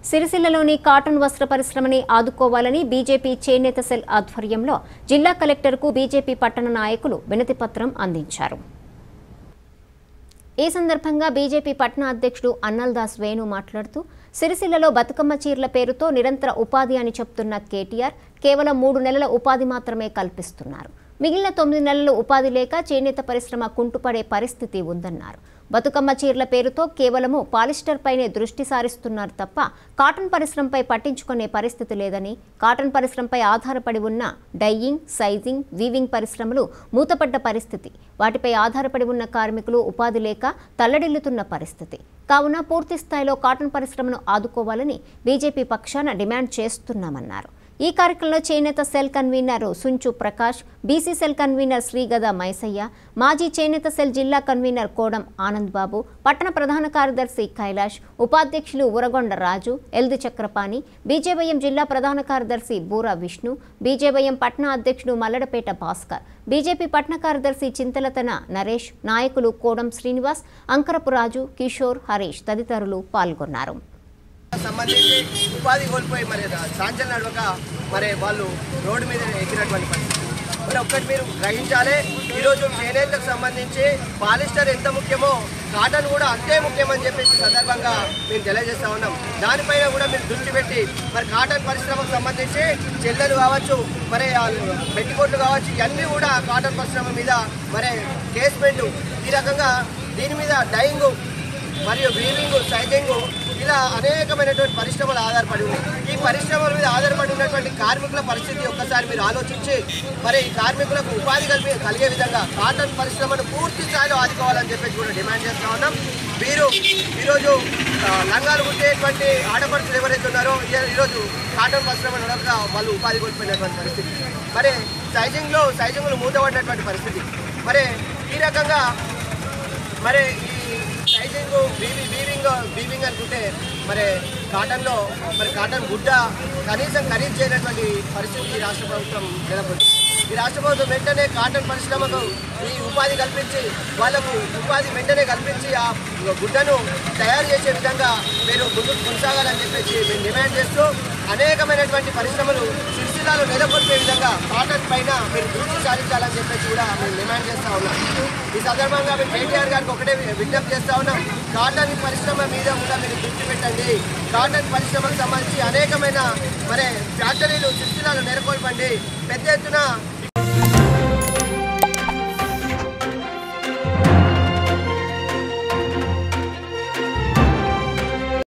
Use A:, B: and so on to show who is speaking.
A: సిరిసిల్లలోని cotton వస్త్ర పరిశ్రమని ఆదుకోవాలని బీజేపీ చేనేత సెల్ ఆధ్వర్యంలో జిల్లా కలెక్టర్కు బీజేపీ పట్టణ నాయకులు వినతిపత్రం అందించారు. ఈ సందర్భంగా బీజేపీ పట్టణ అధ్యక్షుడు అన్నల్దాస్ వేణు మాట్లాడుతూ సిరిసిల్లలో బతుకమ్మ చీరల పేరుతో నిరంతర ఉపాధి అని చెప్తున్న కేటీఆర్ కేవలం 3 నెలల ఉపాధి మాత్రమే కల్పిస్తున్నారు. మిగిలిన 9 నెలలు ఉపాధి లేక చేనేత పరిశ్రమ కుంటుపడే పరిస్థితి ఉందన్నారు. బతుకమ్మ చీరల పేరుతో కేవలము పాలిస్టర్ పైనే దృష్టి సారిస్తున్నారు తప్ప కాటన్ పరిశ్రమపై పట్టించుకునే పరిస్థితి లేదని, కాటన్ పరిశ్రమపై ఆధారపడి ఉన్న డైయింగ్, సైజింగ్, వీవింగ్ పరిశ్రమలు మూతపడ్డ పరిస్థితి, వాటిపై ఆధారపడి ఉన్న కార్మికులు ఉపాధి లేక తల్లడిల్లుతున్న పరిస్థితి. కావున పూర్తి స్థాయిలో కాటన్ పరిశ్రమను ఆదుకోవాలని బీజేపీ పక్షాన డిమాండ్ చేస్తున్నామన్నారు. ఈ కార్యక్రమంలో చేనేత cell convener Sunchu Prakash, BC cell convener Srigada Maisaiah, మాజీ చేనేత సెల్ జిల్లా కన్వీనర్ కోడం ఆనంద్ బాబు, పట్టణ ప్రధాన కార్యదర్శి కైలాష్, ఉపాధ్యక్షులు ఉరగొండ రాజు, ఎల్ది చక్రపాణి, బీజేవైఎం జిల్లా ప్రధాన కార్యదర్శి బూరా విష్ణు, బీజేవైఎం పట్టణ అధ్యక్షుడు మల్లడపేట భాస్కర్, బీజేపీ పట్టణ కార్యదర్శి చింతలతన నరేష్, నాయకులు కోడం శ్రీనివాస్, అంకరపు రాజు, కిషోర్, హరీష్ తదితరులు పాల్గొన్నారు.
B: సంబంధించి ఉపాధి కోల్పోయి మరి సాంచలు నడవక మరి వాళ్ళు రోడ్డు మీద ఎక్కినటువంటి పరిస్థితి. మరి ఒక్కటి మీరు గ్రహించాలి, ఈరోజు చేనేతకు సంబంధించి పాలిస్టర్ ఎంత ముఖ్యమో కాటన్ కూడా అంతే ముఖ్యమని చెప్పేసి సందర్భంగా మేము తెలియజేస్తా ఉన్నాం. దానిపైన కూడా మీరు దృష్టి పెట్టి మరి కాటన్ పరిశ్రమకు సంబంధించి చెల్లెలు కావచ్చు, మరి పెట్టికోట్లు కావచ్చు, ఇవన్నీ కూడా కాటన్ పరిశ్రమ మీద మరి కేస్మెంట్ ఈ రకంగా దీని మీద డైయింగ్ మరియు వీవింగ్, సైజింగ్ ఇలా అనేకమైనటువంటి పరిశ్రమలు ఆధారపడి ఉన్నాయి. ఈ పరిశ్రమల మీద ఆధారపడి ఉన్నటువంటి కార్మికుల పరిస్థితి ఒక్కసారి మీరు ఆలోచించి మరి ఈ కార్మికులకు ఉపాధి కలిగే విధంగా కాటన్ పరిశ్రమను పూర్తి స్థాయిలో ఆదుకోవాలని చెప్పేసి కూడా డిమాండ్ చేస్తూ ఉన్నాం. మీరు ఈరోజు లంగాలు కుట్టేటువంటి ఆడపడుచులు ఎవరైతే ఉన్నారో ఈరోజు కాటన్ పరిశ్రమ నడక వాళ్ళు ఉపాధి కోల్పోయినటువంటి పరిస్థితి, మరి సైజింగ్లు మూతపడినటువంటి పరిస్థితి. మరి ఈ రకంగా మరి సైజింగ్ వీవింగ్ అనుకుంటే మరి కాటన్లో మరి కాటన్ గుడ్డ కనీసం ఖరీదు చేయనటువంటి పరిస్థితి ఈ రాష్ట్ర ప్రభుత్వం నెలకొంది. ఈ రాష్ట్ర ప్రభుత్వం వెంటనే కాటన్ పరిశ్రమకు ఈ ఉపాధి కల్పించి వాళ్లకు ఉపాధి వెంటనే కల్పించి ఆ గుడ్డను తయారు చేసే విధంగా మీరు ముందుకు కొనసాగాలని చెప్పేసి మేము డిమాండ్ చేస్తూ అనేకమైనటువంటి పరిశ్రమలు సిరిసిల్లలో నెలకొల్పే విధంగా కాటన్ పైన మీరు దృష్టి సారించాలని చెప్పేసి కూడా మేము డిమాండ్ చేస్తూ ఉన్నాం. ఈ సందర్భంగా మేము కేటీఆర్ గారికి ఒకటే విజ్ఞప్తి చేస్తూ ఉన్నాం, కాటన్ పరిశ్రమ మీద కూడా మీరు దృష్టి పెట్టండి. కాటన్ పరిశ్రమకు సంబంధించి అనేకమైన మరి ఫ్యాక్టరీలు సిరిసిల్లలో నెలకొల్పండి. పెద్ద ఎత్తున